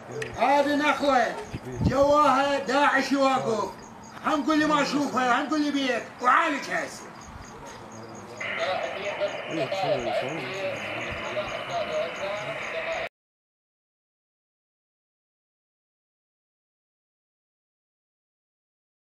هذه نخوة جواها داعش يوقف، هنقول لي ما اشوفها، هنقول لي بيت وعالج هسه.